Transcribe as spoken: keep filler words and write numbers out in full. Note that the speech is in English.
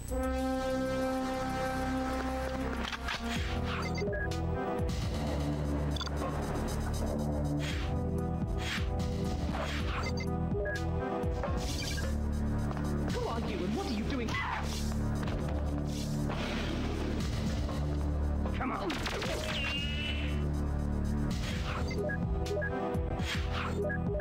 Who are you and what are you doing? Come on!